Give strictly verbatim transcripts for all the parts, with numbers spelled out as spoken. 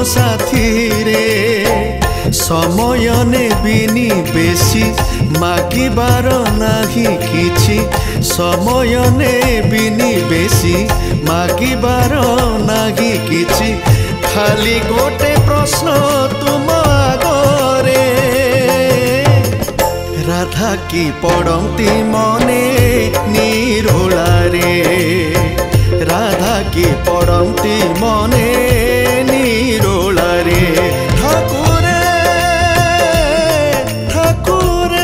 साथी रे समय नेबिनी बेसी मागिबार नाही किछि समय नेबिनी बेसी मागिबार नाही किछि खाली गोटे प्रश्न तुम आगरे राधा की पड़ती मने निरोला रे राधा की पड़ती मने निरोला रे ठाकुरे ठाकुरे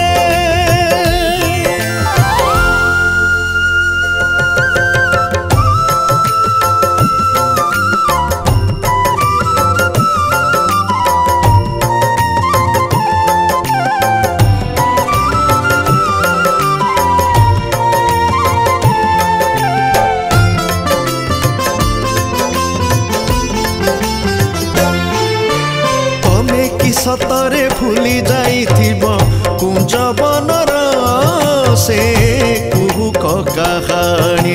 सतरे भूली जाइथिब कुंज बनर से कुहुक कहानी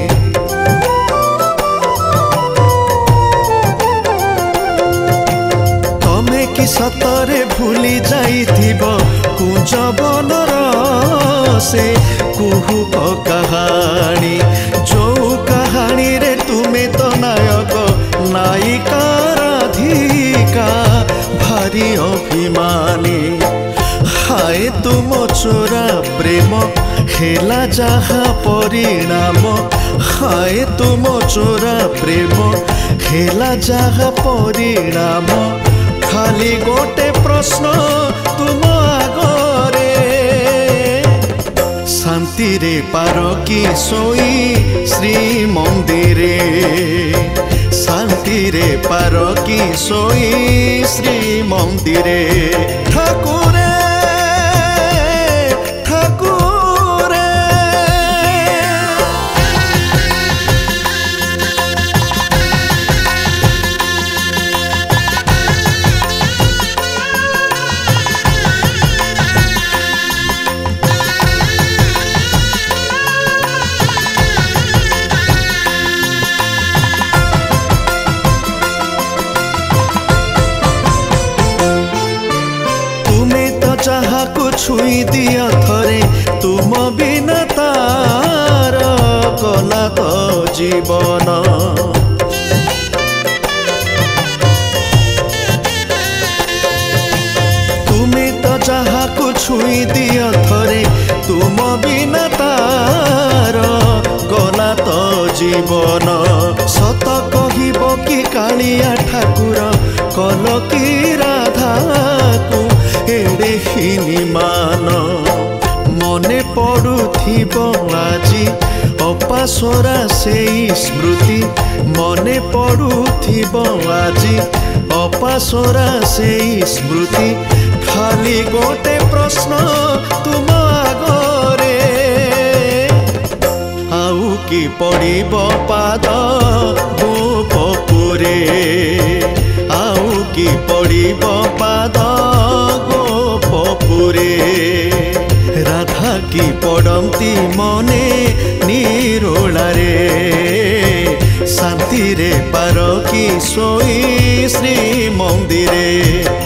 तमे कि सतरे भूली जाइथिब कुंज बनर से कुहुक कहानी जो कहानी रे तुमे तो नायक नायिका राधिका भारी अभिमानी हाय तुम चोरा प्रेम हेला जहा परिणाम हाय तुम चोरा प्रेम हेला जहा परिणाम खाली गोटे प्रश्न तुम आगरे शांति रे पार की सोई श्री मंदिरे शांति रे पार की सोई श्री मंदिरे ठाकुरे ठाकुरे जहा को छुई दिया थरे तुम बिना तार कला तो जीवन तुम्हें तो जहा को छुई दिया थरे तुम बिना तार गला तो जीवन सत कहिब कि कालिया ठाकुर कल कि राधा को एड़े हिनी मान मने पड़ुथिब आजी अपासरा से स्मृति मने पड़ुथिब आजी अपासरा से स्मृति खाली गोटे प्रश्न तुम आगरे आउ कि पड़िब पाद गोपपुरे आउ कि पड़िब पाद गोपपुरे राधा की पड़ती मने निरोला रे शांति रे पार की सोई श्री मंदिरे।